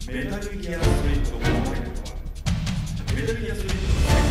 メタルギアソリッドモバイルとは、メタルギアソリッドの